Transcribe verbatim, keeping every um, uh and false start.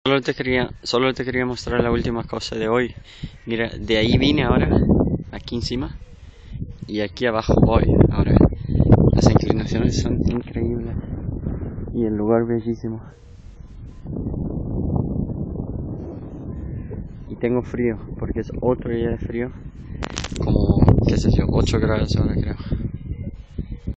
Solo te quería, solo te quería mostrar la última cosa de hoy. Mira, de ahí vine ahora, aquí encima, y aquí abajo voy ahora. Las inclinaciones son increíbles y el lugar bellísimo. Y tengo frío, porque es otro día de frío, como, qué sé yo, ocho grados ahora creo.